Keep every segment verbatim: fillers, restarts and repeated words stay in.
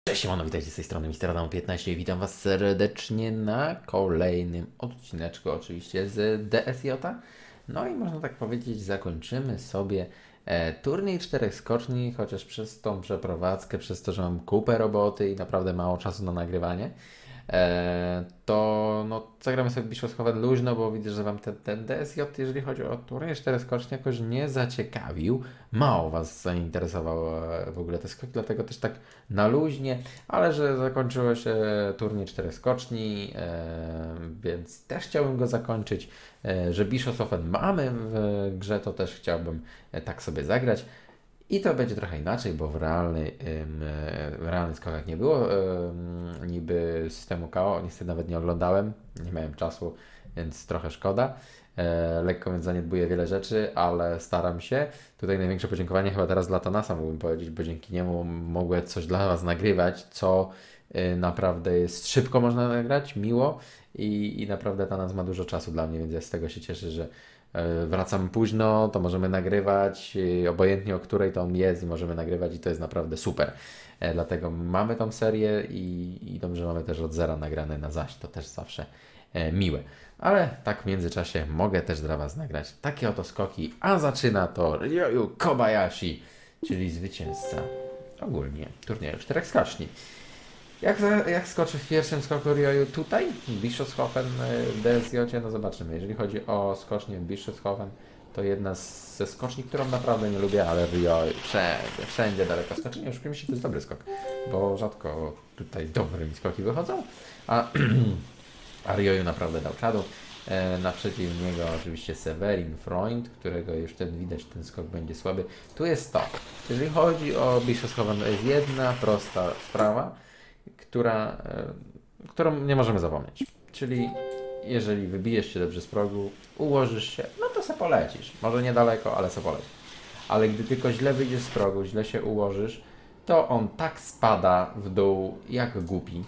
Cześć, siemano, witajcie z tej strony mister Adam piętnaście i witam was serdecznie na kolejnym odcineczku oczywiście z D S J. No i można tak powiedzieć, zakończymy sobie e, turniej czterech skoczni, chociaż przez tą przeprowadzkę, przez to, że mam kupę roboty i naprawdę mało czasu na nagrywanie, e, to no, zagramy sobie Bischofshofen luźno, bo widzę, że wam ten, ten D S J, jeżeli chodzi o turniej czterech skoczni, jakoś nie zaciekawił. Mało was zainteresował e, w ogóle te skoki, dlatego też tak na luźnie, ale że zakończyło się turniej czterech skoczni, e, więc też chciałbym go zakończyć, e, że Bischofshofen mamy w grze, to też chciałbym e, tak sobie zagrać. I to będzie trochę inaczej, bo w, realny, w realnych skokach nie było niby systemu K O, niestety nawet nie oglądałem, nie miałem czasu, więc trochę szkoda. E, lekko więc zaniedbuję wiele rzeczy, ale staram się. Tutaj największe podziękowanie chyba teraz dla Tanasa mógłbym powiedzieć, bo dzięki niemu mogłem coś dla Was nagrywać, co e, naprawdę jest szybko można nagrać, miło i, i naprawdę Tanas ma dużo czasu dla mnie, więc ja z tego się cieszę, że e, wracam późno, to możemy nagrywać, e, obojętnie o której to on jest i możemy nagrywać i to jest naprawdę super. E, dlatego mamy tą serię i, i dobrze mamy też od zera nagrane na zaś, to też zawsze e, miłe. Ale tak w międzyczasie mogę też dla Was nagrać takie oto skoki, a zaczyna to Ryoyu Kobayashi, czyli zwycięzca ogólnie turnieju czterech skoczni. Jak, jak skoczy w pierwszym skoku Ryoyu tutaj, w Bischofshofen w D S J, no zobaczymy. Jeżeli chodzi o skocznię w Bischofshofen, to jedna z, ze skoczni, którą naprawdę nie lubię, ale Ryoyu wszędzie, wszędzie daleko skoczy. Nie oszukujmy się, to jest dobry skok, bo rzadko tutaj dobre mi skoki wychodzą, a A Ryoyu naprawdę dał czadu. E, naprzeciw niego oczywiście Severin Freund, którego już wtedy widać, ten skok będzie słaby. Tu jest to. Jeżeli chodzi o Bischofshofen, to jest jedna prosta sprawa, która, e, którą nie możemy zapomnieć. Czyli jeżeli wybijesz się dobrze z progu, ułożysz się, no to se polecisz. Może niedaleko, ale se polecisz. Ale gdy tylko źle wyjdziesz z progu, źle się ułożysz, to on tak spada w dół jak głupi.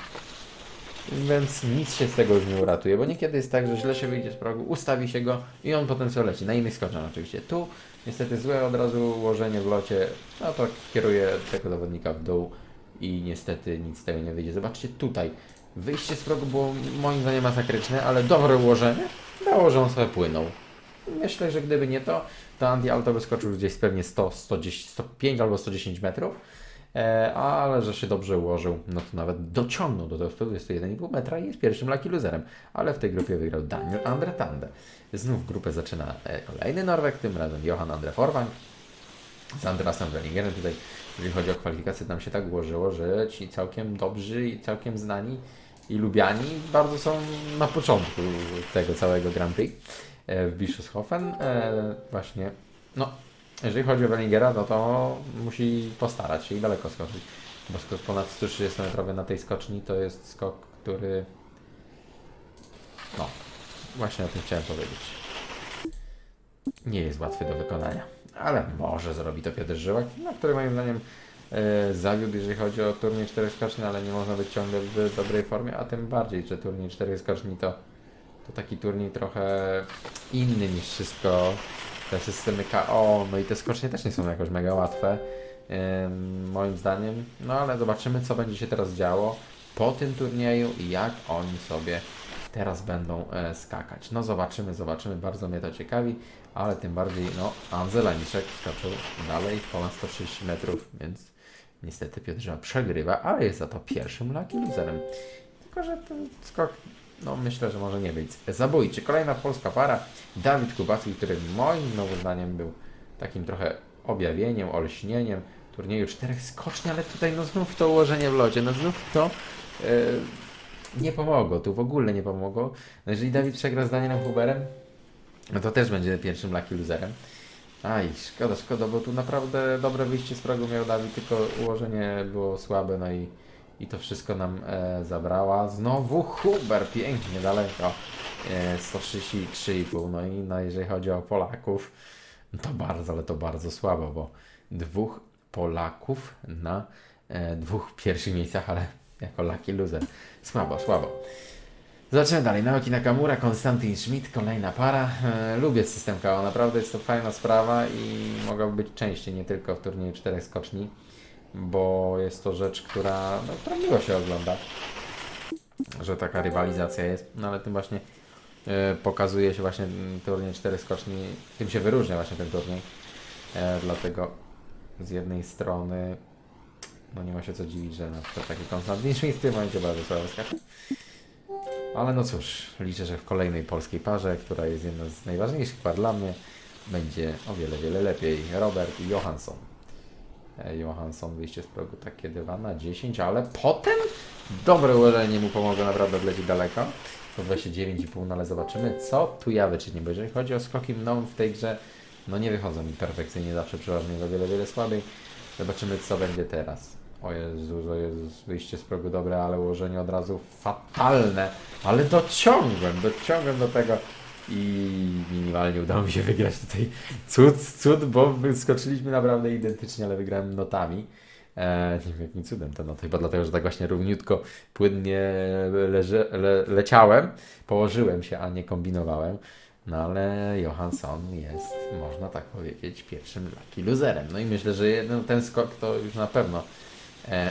Więc nic się z tego już nie uratuje, bo niekiedy jest tak, że źle się wyjdzie z progu, ustawi się go i on potem sobie leci. Na innych skoczach oczywiście. Tu niestety złe od razu ułożenie w locie, no to kieruje tego zawodnika w dół i niestety nic z tego nie wyjdzie. Zobaczcie tutaj, wyjście z progu było moim zdaniem masakryczne, ale dobre ułożenie dało, że on sobie płynął. Myślę, że gdyby nie to, to Andy Alto wyskoczył gdzieś pewnie sto, sto dziesięć, sto pięć albo sto dziesięć metrów. E, ale że się dobrze ułożył, no to nawet dociągnął do tego sto dwudziestu jeden i pół metra i jest pierwszym lucky loserem. Ale w tej grupie wygrał Daniel Andre Tande. Znów grupę zaczyna e, kolejny Norweg, tym razem Johan Andre Forwang z Andreasem Wellingerem. Tutaj, jeżeli chodzi o kwalifikacje, tam się tak ułożyło, że ci całkiem dobrzy i całkiem znani i lubiani bardzo są na początku tego całego Grand Prix e, w Bischofshofen. E, właśnie, no jeżeli chodzi o Wellingera, no to musi postarać się i daleko skoczyć, bo skok ponad sto trzydzieści metrowy na tej skoczni to jest skok, który... No, właśnie o tym chciałem powiedzieć. Nie jest łatwy do wykonania, ale może zrobi to Piotr Żyłak, na który moim zdaniem e, zawiódł, jeżeli chodzi o turniej czterech skoczni, ale nie można być ciągle w dobrej formie, a tym bardziej, że turniej czterech skoczni to, to taki turniej trochę inny niż wszystko. Te systemy K O, no i te skocznie też nie są jakoś mega łatwe, ym, moim zdaniem. No ale zobaczymy, co będzie się teraz działo po tym turnieju i jak oni sobie teraz będą e, skakać. No zobaczymy, zobaczymy, bardzo mnie to ciekawi, ale tym bardziej, no, Andrzej Laniszek skoczył dalej ponad sto trzydzieści metrów, więc niestety Piotr Żyła przegrywa, ale jest za to pierwszym lucky loserem. Tylko że ten skok, no myślę, że może nie być zabójczy. Kolejna polska para, Dawid Kubacki, który moim znowu zdaniem był takim trochę objawieniem, olśnieniem turnieju czterech skoczni, ale tutaj no znów to ułożenie w locie, no znów to yy, nie pomogło, tu w ogóle nie pomogło. No jeżeli Dawid przegra z Danielem Huberem, no to też będzie pierwszym lucky loserem. Aj, szkoda, szkoda, bo tu naprawdę dobre wyjście z progu miał Dawid, tylko ułożenie było słabe, no i I to wszystko nam e, zabrała. Znowu Huber, pięknie daleko. E, sto trzydzieści trzy i pół. No i no, jeżeli chodzi o Polaków, no to bardzo, ale to bardzo słabo, bo dwóch Polaków na e, dwóch pierwszych miejscach, ale jako lucky loser. Słabo, słabo. Zobaczymy dalej. Naoki Nakamura, Konstantin Schmidt, kolejna para. E, lubię system K O, naprawdę jest to fajna sprawa i mogłaby być częściej, nie tylko w turnieju czterech skoczni. bo jest to rzecz, która, no, która miło się ogląda, że taka rywalizacja jest, no ale tym właśnie e, pokazuje się właśnie turniej cztery skoczni, tym się wyróżnia właśnie ten turniej, e, dlatego z jednej strony no nie ma się co dziwić, że na przykład taki Konstantin Schmidt w tym momencie bardzo słabo skacze. Ale no cóż, liczę, że w kolejnej polskiej parze, która jest jedna z najważniejszych par dla mnie, będzie o wiele, wiele lepiej. Robert i Johansson. E, Johansson wyjście z progu takie dwa na dziesięć, ale potem dobre ułożenie mu pomogło naprawdę odlecieć daleko. To dwadzieścia dziewięć i pół, no ale zobaczymy, co tu ja wyczynię, bo jeżeli chodzi o skoki mną w tej grze, no nie wychodzą mi perfekcyjnie, zawsze przeważnie za wiele, wiele słabiej. Zobaczymy, co będzie teraz. O Jezus, o Jezus, wyjście z progu dobre, ale ułożenie od razu fatalne. Ale dociągłem, dociągłem do tego i minimalnie udało mi się wygrać tutaj. Cud, cud, bo skoczyliśmy naprawdę identycznie, ale wygrałem notami. Eee, nie wiem jakim cudem te noty, chyba dlatego, że tak właśnie równiutko, płynnie leży, le, leciałem, położyłem się, a nie kombinowałem. No ale Johansson jest, można tak powiedzieć, pierwszym lucky loserem. No i myślę, że jeden, ten skok to już na pewno e,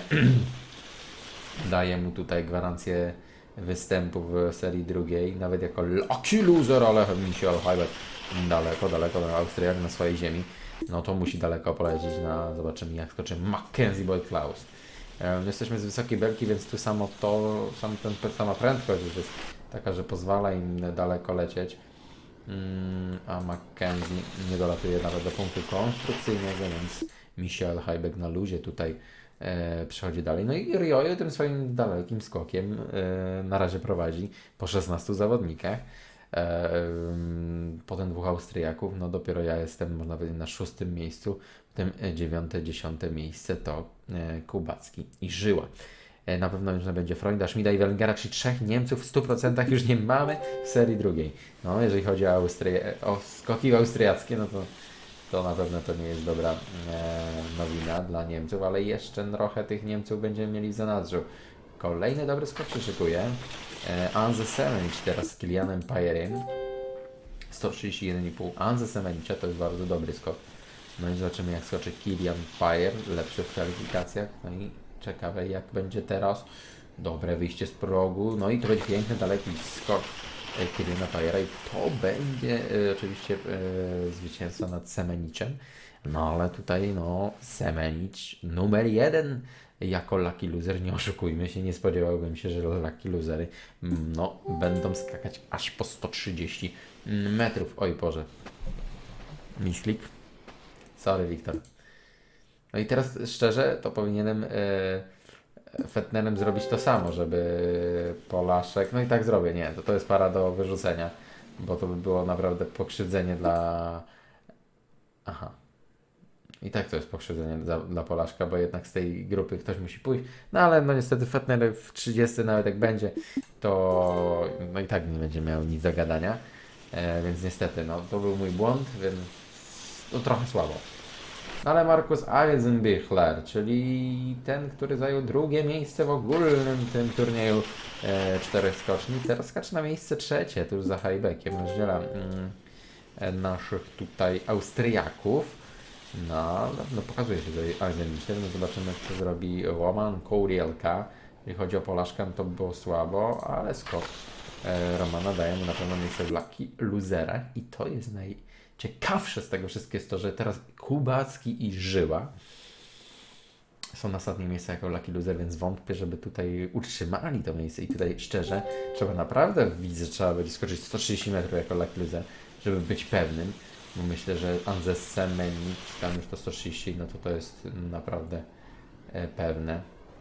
daje mu tutaj gwarancję występu w serii drugiej, nawet jako lucky loser, ale Michael Hybert daleko, daleko, Austriak na swojej ziemi, no to musi daleko polecieć na, zobaczymy jak skoczy Mackenzie Boyd Klaus. E, jesteśmy z wysokiej belki, więc tu samo to, sam ten, sama prędkość już jest taka, że pozwala im daleko lecieć. Mm, a Mackenzie nie dolatuje nawet do punktu konstrukcyjnego, więc Michael Hybek na luzie tutaj e, przechodzi dalej. No i Riojo tym swoim dalekim skokiem e, na razie prowadzi po szesnastu zawodnikach. E, potem dwóch Austriaków, no dopiero ja jestem, można powiedzieć, na szóstym miejscu, potem dziewiąte, dziesiąte miejsce to e, Kubacki i Żyła. Na pewno już nie będzie Freunda, Schmida i Wellingera, czyli trzech Niemców w stu procentach już nie mamy w serii drugiej. No, jeżeli chodzi o, Austry... o skoki austriackie, no to, to na pewno to nie jest dobra e, nowina dla Niemców, ale jeszcze trochę tych Niemców będziemy mieli w zanadrzu. Kolejny dobry skok się szykuje. E, Anze Semenic teraz z Kilianem Payerem. sto trzydzieści jeden i pół. Anze Semenicza to jest bardzo dobry skok. No i zobaczymy jak skoczy Kilian Payer, lepszy w kwalifikacjach. No i ciekawe jak będzie teraz. Dobre wyjście z progu. No i to będzie piękny, daleki skok Kiliana Payera i to będzie e, oczywiście e, zwycięstwo nad Semeniczem. No ale tutaj no Semenic numer jeden jako lucky loser, nie oszukujmy się, nie spodziewałbym się, że lucky losery no, będą skakać aż po sto trzydzieści metrów. Oj Boże. Misklik. Sorry Wiktor. No i teraz szczerze to powinienem e, Fetnerem zrobić to samo, żeby Polaszek, no i tak zrobię, nie, to, to jest para do wyrzucenia, bo to by było naprawdę pokrzywdzenie dla... Aha. I tak to jest pokrzywdzenie dla, dla Polaszka, bo jednak z tej grupy ktoś musi pójść. No ale no niestety Fetner w trzydziestce nawet jak będzie, to no i tak nie będzie miał nic do gadania. E, więc niestety, no to był mój błąd, więc to trochę słabo. No ale Markus Eisenbichler, czyli ten, który zajął drugie miejsce w ogólnym tym turnieju e, czterech skoczni, teraz skacze na miejsce trzecie, tuż za Hajbekiem, rozdziela mm, e, naszych tutaj Austriaków. No, no pokazuje się tutaj Eisenbichler, no zobaczymy co zrobi Roman Kourielka. Jeżeli chodzi o Polaszkę, to było słabo, ale skok e, Romana daje mu na pewno miejsce w lucky loserach i to jest naj... Ciekawsze z tego wszystkiego jest to, że teraz Kubacki i Żyła są na ostatnim miejscu jako lucky loser, więc wątpię, żeby tutaj utrzymali to miejsce i tutaj szczerze trzeba naprawdę widzę, że trzeba będzie skoczyć sto trzydzieści metrów jako lucky loser, żeby być pewnym, bo myślę, że Anze Semenic, tam już to sto trzydzieści, no to to jest naprawdę e, pewne.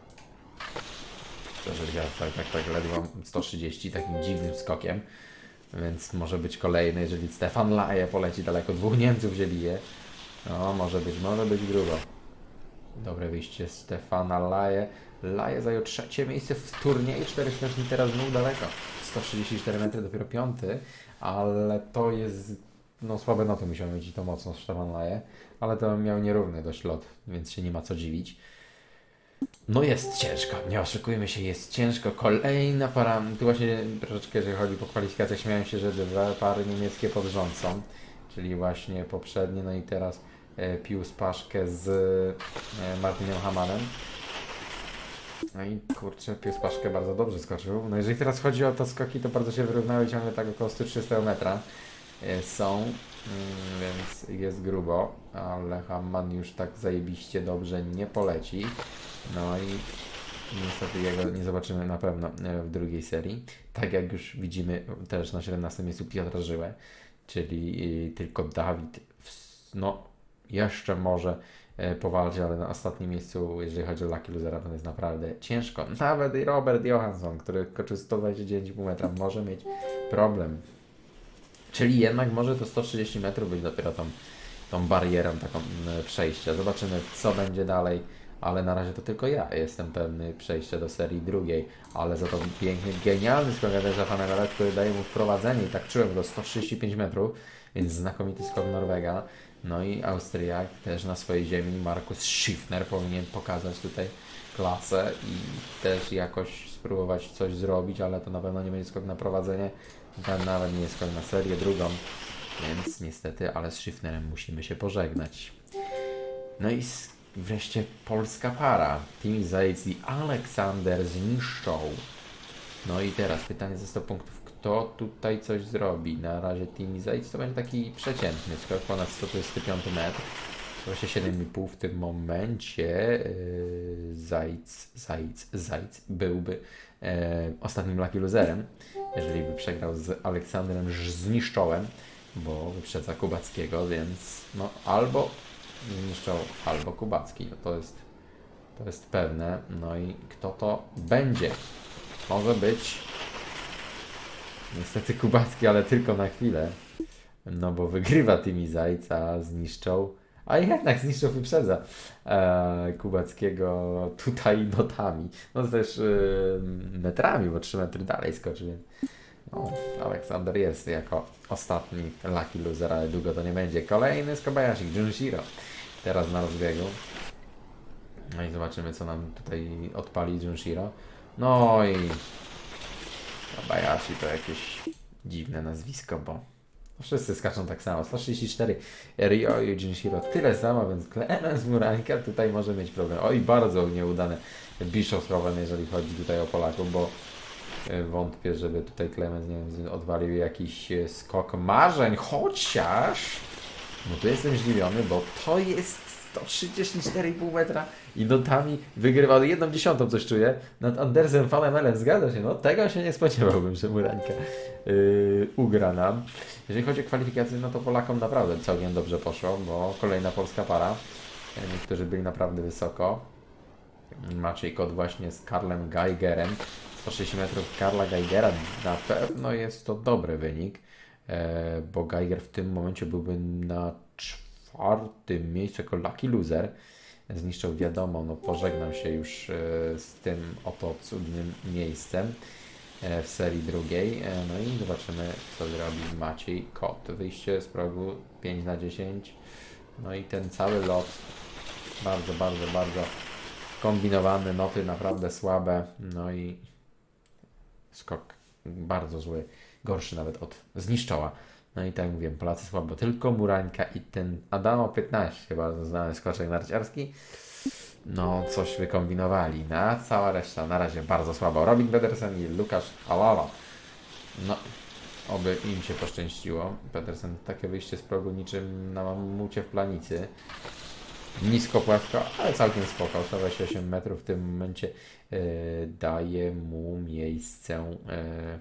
Szczerze, ja tak, tak, tak ledwo sto trzydzieści takim dziwnym skokiem. Więc może być kolejny, jeżeli Stefan Laje poleci daleko, dwóch Niemców się bije. No, może być, może być grubo. Dobre wyjście Stefana Laje. Laje zajął trzecie miejsce w turnieju, cztery skoczni teraz znów daleko. sto trzydzieści cztery metry, dopiero piąty, ale to jest, no słabe noty musiał mieć i to mocno Stefan Laje, ale to miał nierówny dość lot, więc się nie ma co dziwić. No jest ciężko, nie oszukujmy się, jest ciężko. Kolejna para, tu właśnie troszeczkę jeżeli chodzi po kwalifikacjach, śmiałem się, że dwa pary niemieckie pod rząd są, czyli właśnie poprzednie, no i teraz e, Pius Paszkę z e, Martinem Hamanem. No i kurczę, Pius Paszkę bardzo dobrze skoczył. No jeżeli teraz chodzi o to skoki, to bardzo się wyrównały, ciągle tak około sto trzysta metra e, są, mm, więc jest grubo, ale Haman już tak zajebiście dobrze nie poleci. No i niestety jego nie zobaczymy na pewno e, w drugiej serii. Tak jak już widzimy też na siedemnastym miejscu Piotra Żyłę, czyli e, tylko Dawid w, no jeszcze może e, powalczy, ale na ostatnim miejscu, jeżeli chodzi o Lucky Losera, to jest naprawdę ciężko. Nawet i Robert Johansson, który koczy sto dwadzieścia dziewięć i pół metra, może mieć problem. Czyli jednak może to sto trzydzieści metrów być dopiero tą, tą barierą taką e, przejścia. Zobaczymy, co będzie dalej. Ale na razie to tylko ja jestem pewny przejścia do serii drugiej, ale za to piękny, genialny skok Adesza Van Everett, który daje mu wprowadzenie i tak czułem go sto trzydzieści pięć metrów, więc znakomity skok Norwega. No i Austriak też na swojej ziemi, Markus Schiffner powinien pokazać tutaj klasę i też jakoś spróbować coś zrobić, ale to na pewno nie będzie skok na prowadzenie, ten nawet nie jest skok na serię drugą, więc niestety, ale z Schiffnerem musimy się pożegnać. No i wreszcie polska para. Team Zajíc i Aleksander zniszczą. No i teraz pytanie za sto punktów. Kto tutaj coś zrobi? Na razie Team Zajíc to będzie taki przeciętny skok, ponad sto trzydzieści pięć metr. Właśnie siedem i pół w tym momencie. Yy, Zajíc, Zajíc, Zajíc byłby yy, ostatnim Lucky Loserem, jeżeli by przegrał z Aleksandrem Zniszczołem, bo wyprzedza Kubackiego, więc no albo zniszczą albo Kubacki, no to jest to jest pewne. No i kto to będzie? Może być niestety Kubacki, ale tylko na chwilę, no bo wygrywa tymi Zajca, zniszczą, a jednak zniszczą, wyprzedza e, Kubackiego tutaj notami, no też e, metrami, bo trzy metry dalej skoczy, więc no, Aleksander jest jako ostatni Lucky Loser, ale długo to nie będzie. Kolejny z Kobayashi, Junshiro. Teraz na rozbiegu. No i zobaczymy, co nam tutaj odpali Junshiro. No i Kobayashi to jakieś dziwne nazwisko, bo wszyscy skaczą tak samo. sto trzydzieści cztery Ryo i Junshiro tyle samo, więc Clemens Murańka tutaj może mieć problem. Oj, bardzo nieudane Bischofshofen, jeżeli chodzi tutaj o Polaków, bo wątpię, żeby tutaj Clemens, nie wiem, odwalił jakiś skok marzeń, chociaż no tu jestem zdziwiony, bo to jest sto trzydzieści cztery i pół metra i notami wygrywał jedną dziesiątą, coś czuję, nad Andersem Van Emelen. Zgadza się, no tego się nie spodziewałbym, że Murańka yy, ugra nam. Jeżeli chodzi o kwalifikacje, no to Polakom naprawdę całkiem dobrze poszło, bo kolejna polska para, niektórzy byli naprawdę wysoko. Maciej Kot właśnie z Karlem Geigerem, sto trzydzieści metrów Karla Geigera, na pewno jest to dobry wynik, e, bo Geiger w tym momencie byłby na czwartym miejscu jako Lucky Loser. Zniszczył, wiadomo, no pożegnał się już e, z tym oto cudnym miejscem e, w serii drugiej. E, no i zobaczymy, co zrobi Maciej Kot. Wyjście z progu pięć na dziesięć. No i ten cały lot bardzo, bardzo, bardzo kombinowany, noty naprawdę słabe, no i skok bardzo zły, gorszy nawet od Zniszczoła. No i tak jak mówiłem, Polacy słabo, tylko Murańka i ten Adamo piętnaście, bardzo znany skoczek narciarski, no coś wykombinowali, na cała reszta na razie bardzo słabo. Robin Pedersen i Łukasz Halala, no oby im się poszczęściło. Pedersen takie wyjście z progu niczym na mamucie w planicy. Nisko, pławko, ale całkiem spoko. sto dwadzieścia osiem metrów w tym momencie e, daje mu miejsce e,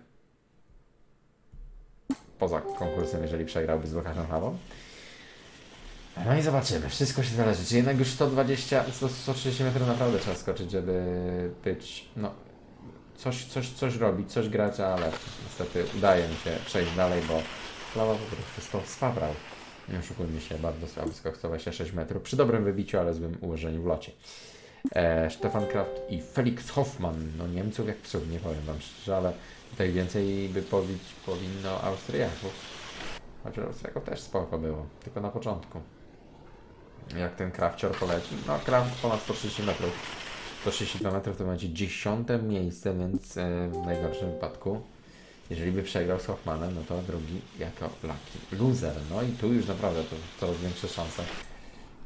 poza konkursem, jeżeli przegrałby z Łukaszem Hawą. No i zobaczymy. Wszystko się zależy. Czy jednak już sto dwadzieścia, sto trzydzieści metrów naprawdę trzeba skoczyć, żeby być, no, coś, coś, coś robić, coś grać, ale niestety udaje mi się przejść dalej, bo Lawa po prostu to spaprał. Nie oszukujmy się, bardzo słaby skok, sto dwadzieścia sześć metrów, przy dobrym wybiciu, ale złym ułożeniu w locie. E, Stefan Kraft i Felix Hoffmann, no Niemców jak psów, nie powiem wam szczerze, ale tutaj więcej by powić powinno Austriaków. Chociaż Austriaków też spoko było, tylko na początku. Jak ten Krafcior poleci? No Kraft ponad sto trzydzieści metrów, sto trzydzieści dwa metrów to będzie dziesiąte miejsce, więc e, w najgorszym wypadku. Jeżeli by przegrał z Hoffmanem, no to drugi jako Lucky Loser. No i tu już naprawdę to coraz większe szanse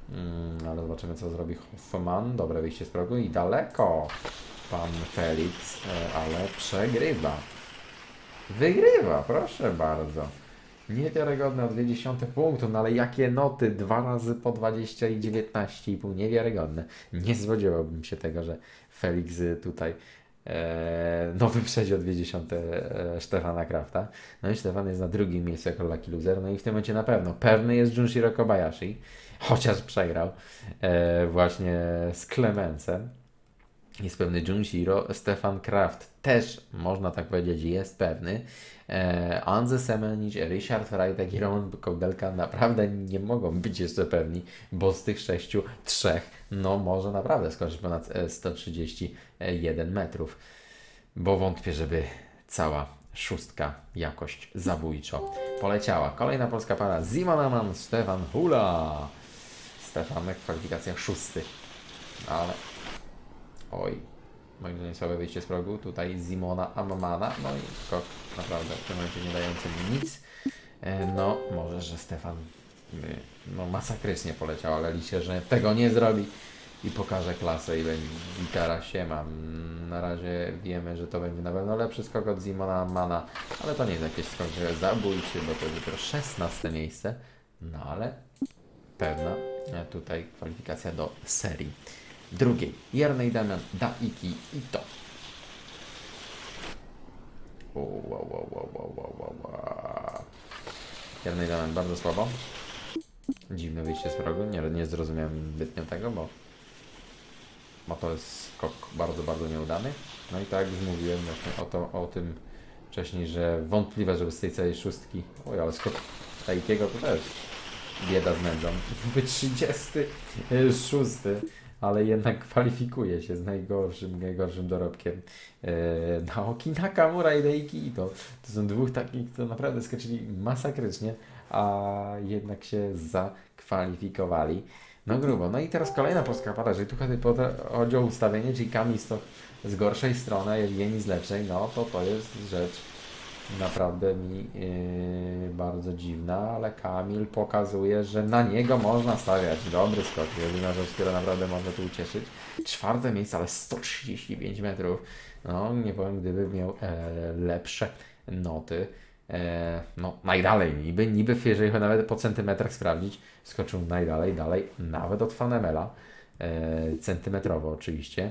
Mm, ale zobaczymy, co zrobi Hoffman. Dobre wyjście z progu i daleko. Pan Felix, e, ale przegrywa. Wygrywa, proszę bardzo. Niewiarygodne o dwie dziesiąte punktu, no ale jakie noty? Dwa razy po dwadzieścia i dziewiętnaście i pół. Niewiarygodne. Nie spodziewałbym się tego, że Felix tutaj e, no wyprzedzi o dwie dziesiąte e, Stefana Krafta. No i Stefan jest na drugim miejscu jako lucky loser. No i w tym momencie na pewno. Pewny jest Junshiro Kobayashi, chociaż przegrał e, właśnie z Clemensem. Jest pewny Junshiro. Stefan Kraft też, można tak powiedzieć, jest pewny. E, Anze Semenic, Ryszard Freitag i Roman Kołdelka naprawdę nie mogą być jeszcze pewni, bo z tych sześciu, trzech, no może naprawdę skoczyć ponad sto trzydzieści jeden metrów. Bo wątpię, żeby cała szóstka jakoś zabójczo poleciała. Kolejna polska para. Simon Aman, Stefan Hula. Stefanek w kwalifikacjach szósty. Ale oj, moim zdaniem słabe wyjście z progu. Tutaj Simona Ammana. No i skok naprawdę w tym momencie nie dający mi nic. E, no, może, że Stefan by, no, masakrycznie poleciał, ale liczę, że tego nie zrobi i pokaże klasę i będzie gitara się mam. Na razie wiemy, że to będzie na pewno lepszy skok od Simona Ammana, ale to nie jest jakiś skok zabójczy, bo to jest dopiero szesnaste miejsce. No ale pewna e, tutaj kwalifikacja do serii drugiej. Jernej Damian Daiki Ito. Wow, wow, wow, wow, wow, wow, wow. Jernej Damian bardzo słabo. Dziwne wyjście z progu. Nie, nie zrozumiałem zbytnio tego, bo, bo to jest skok bardzo, bardzo nieudany. No i tak jak już mówiłem właśnie o, to, o tym wcześniej, że wątpliwe, żeby z tej całej szóstki... Oj, ale skok Daikiego to też bieda z nędzą. By trzydziesty szósty, ale jednak kwalifikuje się z najgorszym, najgorszym dorobkiem e, Naoki Nakamura i Daiki Ito. To są dwóch takich, co naprawdę skoczyli masakrycznie, a jednak się zakwalifikowali. No grubo. No i teraz kolejna polska para, że tu chodzi o ustawienie, czyli Kamisto z gorszej strony, a Jewgeni z lepszej, no to to jest rzecz naprawdę mi yy, bardzo dziwna, ale Kamil pokazuje, że na niego można stawiać. Dobry skok, jedyna rzecz, która naprawdę może tu ucieszyć. Czwarte miejsce, ale sto trzydzieści pięć metrów. No nie powiem, gdyby miał e, lepsze noty. E, no najdalej, niby, niby jeżeli nawet po centymetrach sprawdzić, skoczył najdalej, dalej, nawet od Fanemela. E, centymetrowo oczywiście,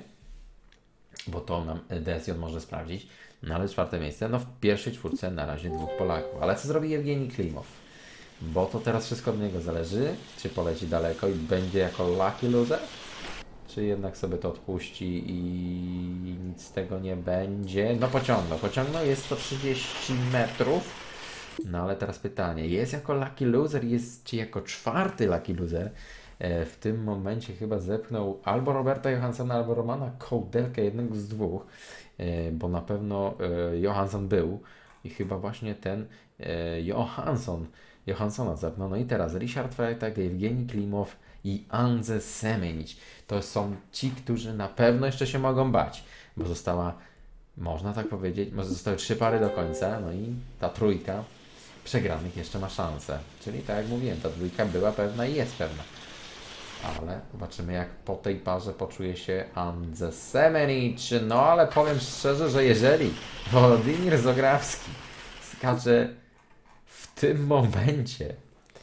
bo to nam D S J może sprawdzić. No ale czwarte miejsce, no w pierwszej czwórce na razie dwóch Polaków. Ale co zrobi Jewgeni Klimow? Bo to teraz wszystko od niego zależy, czy poleci daleko i będzie jako lucky loser, czy jednak sobie to odpuści i nic z tego nie będzie. No pociągnął, pociągnął, jest sto trzydzieści metrów. No ale teraz pytanie, jest jako lucky loser, jest czy jako czwarty lucky loser? E, w tym momencie chyba zepchnął albo Roberta Johanssona, albo Romana Kołdelkę, jednego z dwóch. Bo na pewno e, Johansson był i chyba właśnie ten e, Johansson, Johanssona zepnął. No i teraz Ryszard Freitag, Jewgeni Klimow i Anze Semenic. To są ci, którzy na pewno jeszcze się mogą bać, bo została, można tak powiedzieć, może zostały trzy pary do końca, no i ta trójka przegranych jeszcze ma szansę. Czyli tak jak mówiłem, ta trójka była pewna i jest pewna. Ale zobaczymy, jak po tej parze poczuje się Anze Semenic. No ale powiem szczerze, że jeżeli Wolodymyr Zograwski skacze w tym momencie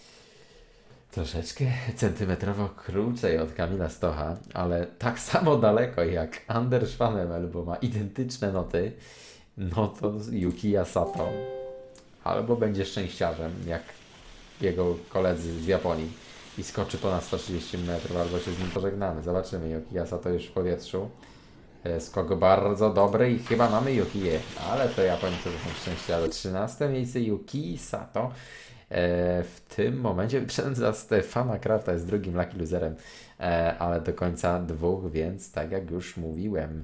troszeczkę centymetrowo krócej od Kamila Stocha, ale tak samo daleko jak Anders Fanemel, bo ma identyczne noty, no to Yukiya Sato albo będzie szczęściarzem, jak jego koledzy z Japonii, i skoczy ponad sto trzydzieści metrów, albo się z nim pożegnamy. Zobaczymy. Yukiya Sato już w powietrzu. Skok bardzo dobry i chyba mamy Yukiję, ale to Japońcy to są szczęście, ale trzynaste miejsce Yukiyi Sato w tym momencie wyprzedza Stefana Krafta, jest drugim lucky loserem, ale do końca dwóch, więc tak jak już mówiłem,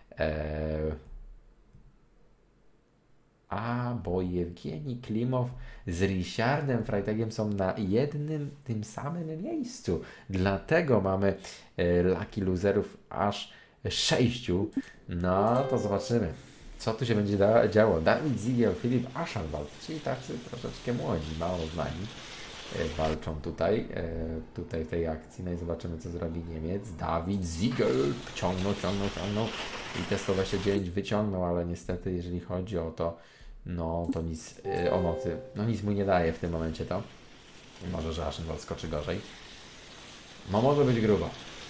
a bo Jewgeni Klimow z Ryszardem Freitagiem są na jednym tym samym miejscu. Dlatego mamy e, lucky loserów aż sześciu. No to zobaczymy, co tu się będzie da- działo. Dawid Zigiel, Filip Aschenwald, czyli tacy troszeczkę młodzi, mało znani. walczą tutaj, tutaj w tej akcji. No i zobaczymy, co zrobi Niemiec. Dawid Ziegel ciągnął, ciągnął, ciągnął i te sto dwadzieścia dziewięć wyciągnął, ale niestety, jeżeli chodzi o to, no to nic, o noty, no nic mu nie daje w tym momencie to. Może, że Aschenwald skoczy gorzej. No może być grubo.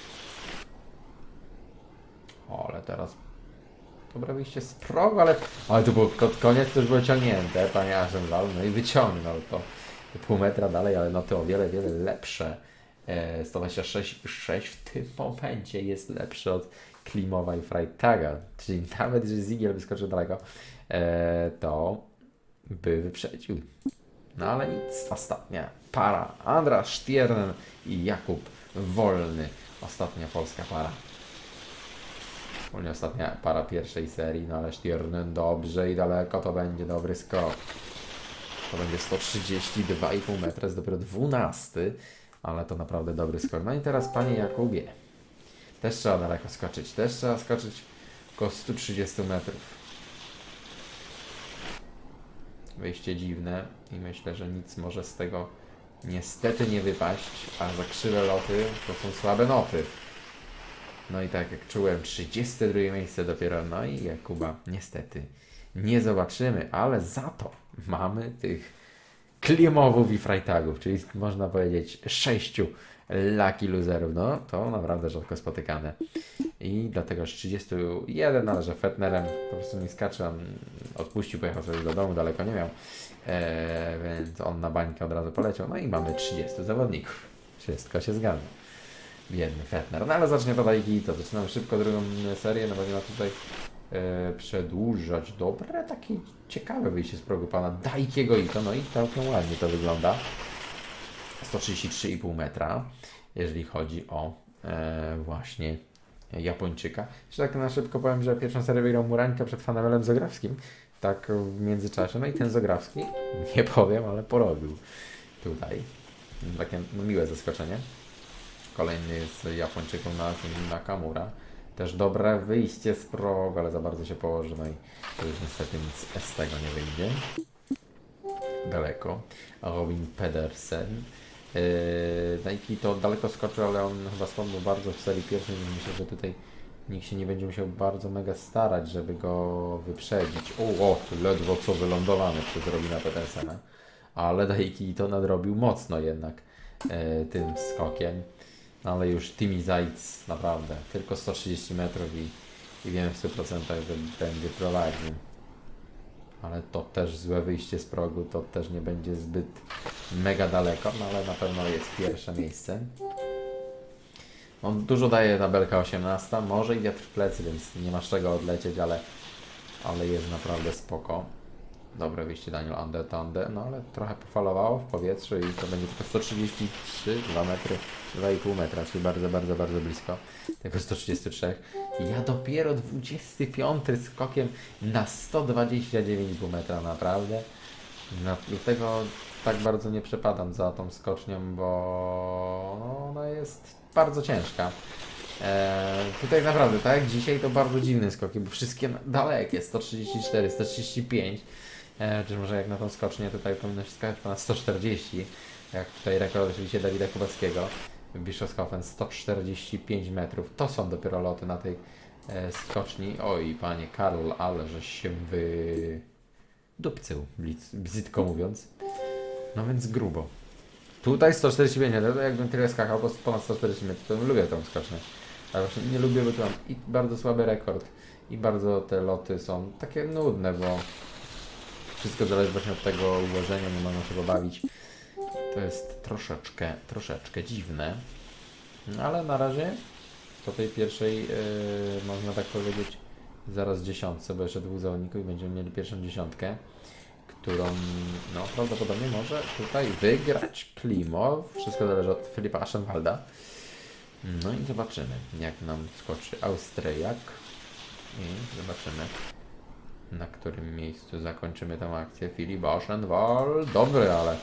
O, ale teraz dobre wyjście z progu, ale... Ale to było koniec, to już było ciągnięte, panie Aschenwald, no i wyciągnął to pół metra dalej, ale no to o wiele, wiele lepsze. E, sto dwadzieścia sześć przecinek sześć w tym momencie jest lepsze od Klimowa i Freitaga, czyli nawet jeżeli Ziegel wyskoczył daleko, e, to by wyprzedził. No ale nic, ostatnia para. Andras Stiernen i Jakub Wolny. Ostatnia polska para. Ogólnie ostatnia para pierwszej serii, no ale Stiernen dobrze i daleko, to będzie dobry skok. To będzie sto trzydzieści dwa i pół metra, jest dopiero dwunasty, ale to naprawdę dobry skok. No i teraz, panie Jakubie, też trzeba daleko skoczyć, też trzeba skoczyć około sto trzydzieści metrów. Wyjście dziwne i myślę, że nic może z tego niestety nie wypaść, a za krzywe loty to są słabe noty. No i tak jak czułem, trzydzieste drugie miejsce dopiero, no i Jakuba niestety nie zobaczymy, ale za to mamy tych Klimowów i Freitagów, czyli można powiedzieć sześciu lucky loserów. No to naprawdę rzadko spotykane. I dlatego z trzydziestu jeden, ale że Fettnerem po prostu nie skacze, on odpuścił, pojechał sobie do domu, daleko nie miał, eee, więc on na bańkę od razu poleciał. No i mamy trzydziestu zawodników. Wszystko się zgadza. Biedny Fettner. No ale zacznie to Daiki, to zaczynamy szybko drugą serię, no będziemy tutaj e, przedłużać. Dobre, takie ciekawe wyjście z progu pana Daikiego Ito, no i całkiem ładnie to wygląda. sto trzydzieści trzy i pół metra, jeżeli chodzi o e, właśnie Japończyka. Jeszcze tak na szybko powiem, że pierwszą serię wygrał Murańka przed Fanemelem Zografskim, tak w międzyczasie, no i ten Zografski, nie powiem, ale porobił tutaj. Takie no, miłe zaskoczenie. Kolejny jest Japończykiem na Nakamura. Też dobre wyjście z progu, ale za bardzo się położy, no i to już niestety nic z tego nie wyjdzie. Daleko. Robin Pedersen. Yy, Nike to daleko skoczył, ale on chyba słabo bardzo w serii pierwszej, więc myślę, że tutaj nikt się nie będzie musiał bardzo mega starać, żeby go wyprzedzić. O, o ledwo co wylądowany przez Robina Pedersena. Ale Daiki to nadrobił mocno jednak yy, tym skokiem. No ale już Timi Zajc naprawdę tylko sto trzydzieści metrów i, i wiem w stu procentach, że będzie prowadził. Ale to też złe wyjście z progu, to też nie będzie zbyt mega daleko, no ale na pewno jest pierwsze miejsce. No, dużo daje tabelka osiemnasta, może i wiatr w plecy, więc nie masz czego odlecieć, ale, ale jest naprawdę spoko. Dobre wyjście Daniel Andertande, no ale trochę pofalowało w powietrzu i to będzie tylko sto trzydzieści trzy, dwa metry, dwa i pół metra, czyli bardzo, bardzo, bardzo blisko tego sto trzydzieści trzy. I ja dopiero dwudziestym piątym skokiem na sto dwadzieścia dziewięć i pół metra, naprawdę. No, dlatego tak bardzo nie przepadam za tą skocznią, bo no, ona jest bardzo ciężka. Eee, tutaj naprawdę, tak jak dzisiaj, to bardzo dziwne skoki, bo wszystkie dalekie, sto trzydzieści cztery, sto trzydzieści pięć. E, czy może jak na tą skocznię tutaj powinno się skakać ponad sto czterdzieści, jak tutaj rekord oczywiście Dawida Kubackiego, Bischofshofen sto czterdzieści pięć metrów, to są dopiero loty na tej e, skoczni. Oj panie Karol, ale żeś się wydupcył, brzydko mówiąc, no więc grubo. Tutaj sto czterdzieści pięć metrów, to jakbym tyle skakał ponad sto czterdzieści metrów, to lubię tą skocznię, ale właśnie nie lubię, bo tu mam i bardzo słaby rekord i bardzo te loty są takie nudne, bo wszystko zależy właśnie od tego ułożenia, nie można się pobawić. To jest troszeczkę, troszeczkę dziwne. No, ale na razie po tej pierwszej, yy, można tak powiedzieć, zaraz dziesiątce, bo jeszcze dwóch zawodników i będziemy mieli pierwszą dziesiątkę, którą no prawdopodobnie może tutaj wygrać Klimow. Wszystko zależy od Filipa Aschenwalda. No i zobaczymy, jak nam skoczy Austriak. I zobaczymy, na którym miejscu zakończymy tę akcję. Filip Aschenwald, dobry, ale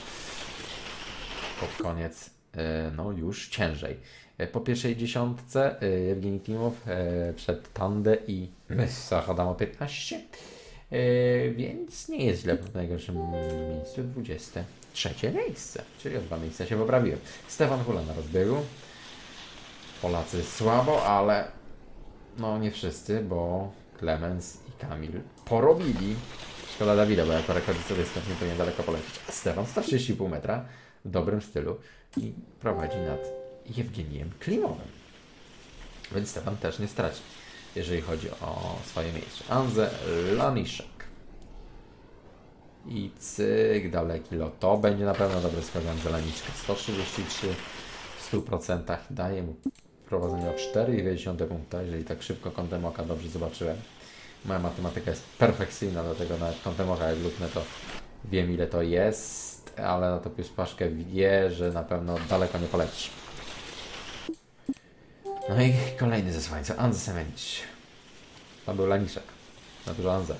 pod koniec no już ciężej. Po pierwszej dziesiątce Jewgeni Klimow przed Tande i Messa Adamo piętnaście. Yy, więc nie jest źle w najgorszym miejscu. dwudzieste trzecie miejsce, czyli o dwa miejsca się poprawiłem. Stefan Hula na rozbiegu. Polacy słabo, ale no nie wszyscy, bo Clemens i Kamil porobili. Szkoda Dawida, bo jako rekordzista jest pewnie powinien daleko polecieć. A Stefan sto trzydzieści pół metra w dobrym stylu i prowadzi nad Jewgeniem Klimowym. Więc Stefan też nie straci, jeżeli chodzi o swoje miejsce. Anze Laniszek. I cyk, daleki lot. To będzie na pewno dobry skład Anze Laniszka. sto trzydzieści trzy w stu procentach daje mu prowadzenie o cztery i dwie punkta, jeżeli tak szybko kątem oka dobrze zobaczyłem. Moja matematyka jest perfekcyjna, dlatego nawet kątem oka jak luknę, to wiem ile to jest, ale na to plus paszkę wie, że na pewno daleko nie poleci. No i kolejny ze słońca, Anze Semenic. To był Laniszek. Na dużo Anze.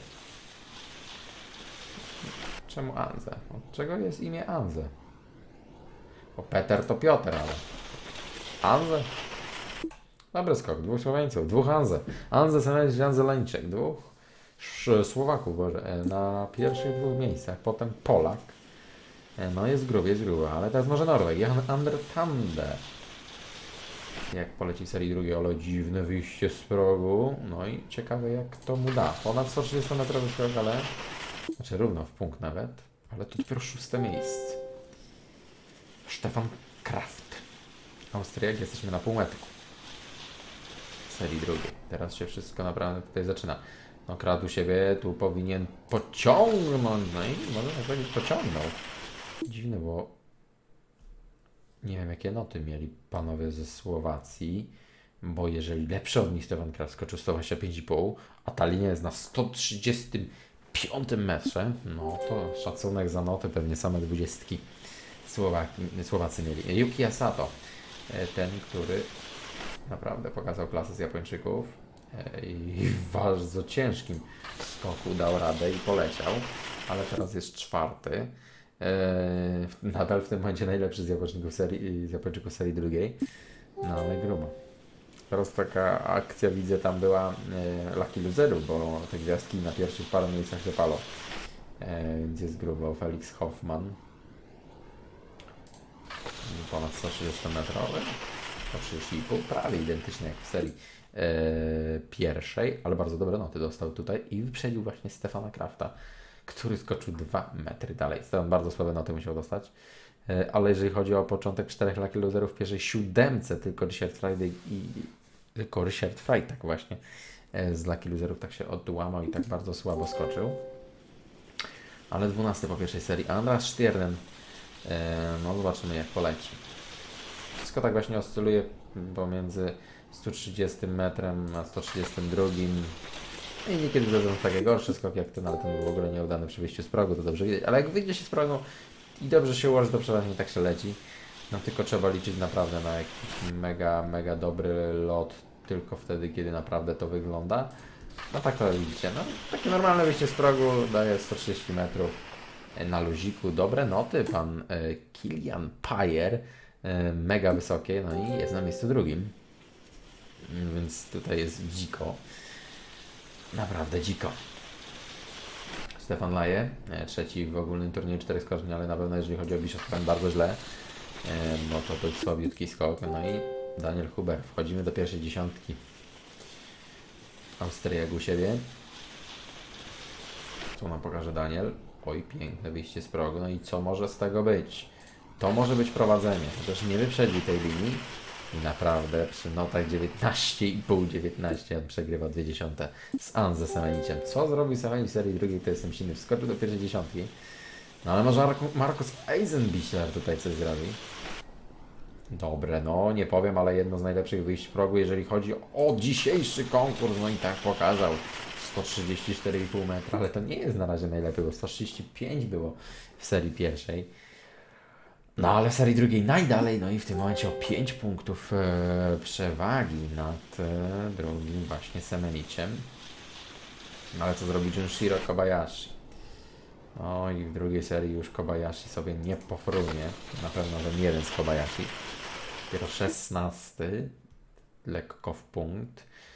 Czemu Anze? Od czego jest imię Anze? Bo Peter to Piotr, ale... Anze? Dobry skok, dwóch Słoweńców, dwóch Anze. Anze Semenic i Anze Laniszek. Dwóch Słowaków, Boże, na pierwszych dwóch miejscach. Potem Polak. No jest grubo, jest grubo, ale teraz może Norweg. Jan Ander Tande. Jak poleci w serii drugiej, ale dziwne wyjście z progu. No i ciekawe jak to mu da. Ponad sto trzydzieści metrowy skok, ale... Znaczy równo w punkt nawet. Ale to dopiero szóste miejsce. Stefan Kraft. Austriak, jesteśmy na półmetku. W serii drugiej. Teraz się wszystko naprawdę tutaj zaczyna. No kradł siebie, tu powinien pociągnąć. No i może tak powiedzieć pociągnął. Dziwne, bo nie wiem jakie noty mieli panowie ze Słowacji, bo jeżeli lepszy od nich Stefan Kraft skoczył sto dwadzieścia pięć i pół, a ta linia jest na sto trzydziestym piątym metrze, no to szacunek za noty pewnie same dwudziestki Słowaki, Słowacy mieli. Yuki Asato, ten, który naprawdę pokazał klasę z Japończyków i w bardzo ciężkim skoku dał radę i poleciał, ale teraz jest czwarty. Nadal w tym momencie najlepszy z Japończyków serii, z Japończyków serii drugiej, no ale grubo. Teraz taka akcja, widzę, tam była e, Lucky Loserów, bo te gwiazdki na pierwszych paru miejscach się palą. E, więc jest grubo. Felix Hoffman. Ponad sto trzydzieści metrowy. sto trzydzieści i pół. Prawie identycznie jak w serii e, pierwszej, ale bardzo dobre noty dostał tutaj i wyprzedził właśnie Stefana Krafta, który skoczył dwa metry dalej. Stefan bardzo słabe noty musiał dostać. E, ale jeżeli chodzi o początek czterech Lucky Loserów w pierwszej siódemce, tylko Richard Friday i tylko Richard Friday tak właśnie z Lucky Loserów tak się odłamał i tak bardzo słabo skoczył. Ale dwunasty po pierwszej serii. Andras Stierden. E, no zobaczymy jak poleci. Wszystko tak właśnie oscyluje pomiędzy sto trzydziestym metrem a sto trzydziestym drugim. I niekiedy zdarzą takie gorsze skoki jak ten, ale ten był w ogóle nieudany przy wyjściu z progu, to dobrze widać. Ale jak wyjdzie się z progu i dobrze się ułoży, to przeważnie tak się leci. No tylko trzeba liczyć naprawdę na jakiś mega, mega dobry lot tylko wtedy, kiedy naprawdę to wygląda. No tak to widzicie, no takie normalne wyjście z progu daje sto trzydzieści metrów na luziku. Dobre noty, pan e, Kilian Pajer, e, mega wysokie, no i jest na miejscu drugim. Więc tutaj jest dziko. Naprawdę dziko. Stefan Laje, e, trzeci w ogólnym turnieju czterech skoczni, ale na pewno jeżeli chodzi o Bishop, bardzo źle. No to był słabiutki skok. No i Daniel Huber. Wchodzimy do pierwszej dziesiątki. Austriak u siebie. Tu nam pokaże Daniel. Oj, piękne wyjście z progu. No i co może z tego być? To może być prowadzenie. Chociaż nie wyprzedził tej linii. I naprawdę przy notach dziewiętnaście i pół, dziewiętnaście on przegrywa dwie dziesiąte z Anze Semeniciem. Co zrobił Semenic w serii drugiej, to jestem silny. Wskoczył do pierwszej dziesiątki. No ale może Markus Eisenbichler tutaj coś zrobi. Dobre, no nie powiem, ale jedno z najlepszych wyjść w progu, jeżeli chodzi o dzisiejszy konkurs. No i tak pokazał sto trzydzieści cztery i pół metra, ale to nie jest na razie najlepiej, bo sto trzydzieści pięć było w serii pierwszej. No ale w serii drugiej najdalej, no i w tym momencie o pięć punktów e, przewagi nad e, drugim właśnie Semeniciem. No ale co zrobi Junshiro Kobayashi? No i w drugiej serii już Kobayashi sobie nie pofrunie. Na pewno ten jeden z Kobayashi. Dopiero szesnasty. Lekko w punkt.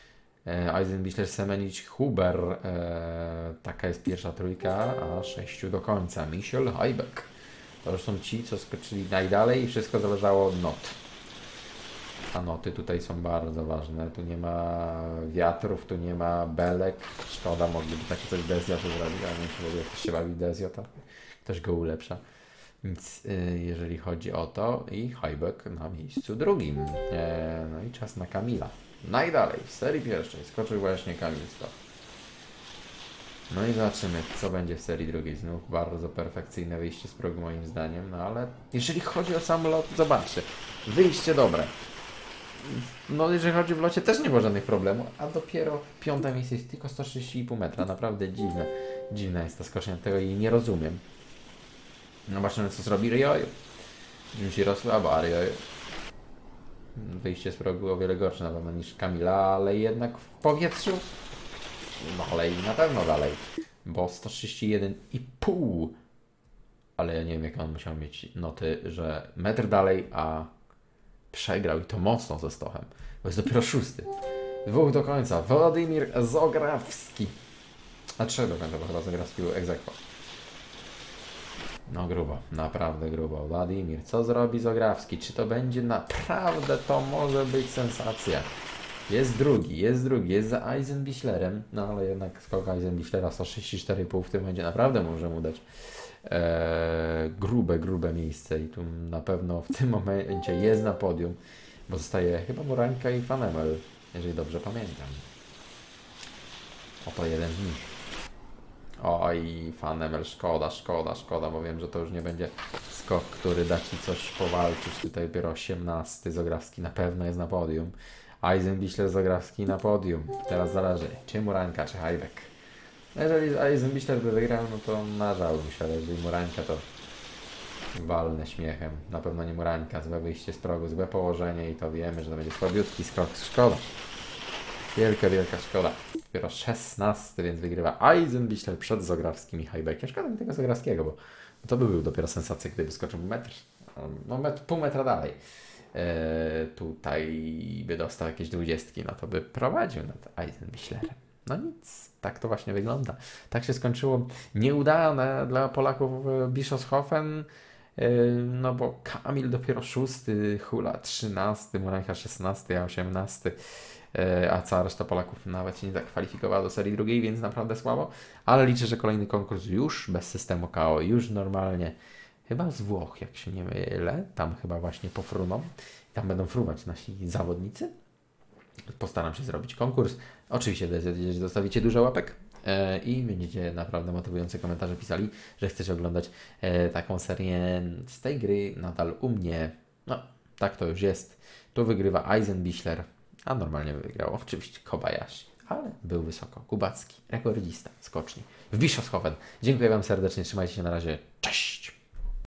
e, Eisenbichler, Semenic, Huber. E, taka jest pierwsza trójka, a sześciu do końca. Michel, Heibeck. To już są ci, co skoczyli najdalej i wszystko zależało od not. A noty tutaj są bardzo ważne. Tu nie ma wiatrów, tu nie ma belek. Szkoda, mogliby takie coś bez wiatru zrobić, ale nie wiem, czy ktoś się bawi bez jota. Ktoś go ulepsza. Więc y, jeżeli chodzi o to, i Heibeck na miejscu drugim. E, no i czas na Kamila. Najdalej, w serii pierwszej skoczył właśnie Kamil Stoch. No i zobaczymy, co będzie w serii drugiej. Znów bardzo perfekcyjne wyjście z progu moim zdaniem, no ale jeżeli chodzi o sam lot, zobaczcie, wyjście dobre. No jeżeli chodzi o locie, też nie było żadnych problemów, a dopiero piąte miejsce jest tylko sto trzydzieści i pół metra. Naprawdę dziwne. Dziwna jest ta skocznia, tego jej nie rozumiem. Zobaczymy, co zrobi Rioju. Mirosława, a Rioju. Wyjście z progu o wiele gorsze na pewno niż Kamila, ale jednak w powietrzu dalej, na pewno dalej. Bo sto trzydzieści jeden i pół. Ale ja nie wiem, jak on musiał mieć noty, że metr dalej, a przegrał i to mocno ze Stochem. Bo jest dopiero szósty. Dwóch do końca. Władimir Zograwski. A trzech do końca, bo chyba Zograwski był ex aequo. No grubo, naprawdę grubo. Władimir, co zrobi Zograwski? Czy to będzie naprawdę, to może być sensacja. Jest drugi, jest drugi, jest za Eisenbichlerem, no ale jednak skok Eisenbichlera sto trzydzieści cztery i pół w tym będzie naprawdę może mu dać eee, grube, grube miejsce i tu na pewno w tym momencie jest na podium, bo zostaje chyba Murańka i Fanemel, jeżeli dobrze pamiętam. Oto jeden z nich. Oj, Fanemel, szkoda, szkoda, szkoda, bo wiem, że to już nie będzie skok, który da Ci coś powalczyć. Tutaj dopiero osiemnasty, Zograwski na pewno jest na podium. Eisenbichler, Zograwski na podium. Teraz zależy, czy Murańka, czy Heibeck. Jeżeli Eisenbichler by wygrał, no to nażałbym się, ale jeżeli Murańka, to walnę śmiechem. Na pewno nie Murańka, złe wyjście z progu, złe położenie i to wiemy, że to będzie słabiutki skok. Szkoda. Wielka, wielka szkoda. Dopiero szesnasty, więc wygrywa Eisenbichler przed Zograwskim i Heibeckiem. Szkoda mi tego Zograwskiego, bo to by był dopiero sensacja, gdyby skoczył metr, no metr, pół metra dalej. Eee, tutaj by dostał jakieś dwudziestki, no to by prowadził nad Eisenbichlerem. No nic, tak to właśnie wygląda. Tak się skończyło nieudane dla Polaków Bischofshofen, eee, no bo Kamil dopiero szósty, Hula trzynasty, Murańka szesnasty, a osiemnasty. A cała reszta Polaków nawet się nie zakwalifikowała do serii drugiej, więc naprawdę słabo. Ale liczę, że kolejny konkurs już bez systemu K O, już normalnie. Chyba z Włoch, jak się nie mylę. Tam chyba właśnie pofruną. Tam będą fruwać nasi zawodnicy. Postaram się zrobić konkurs. Oczywiście zostawicie dużo łapek i będziecie naprawdę motywujące komentarze pisali, że chcecie oglądać taką serię z tej gry nadal u mnie. No, tak to już jest. Tu wygrywa Eisenbichler. A normalnie wygrał oczywiście Kobayashi, ale był wysoko. Kubacki, rekordzista, skoczni w Bischofshofen. Dziękuję Wam serdecznie, trzymajcie się, na razie, cześć!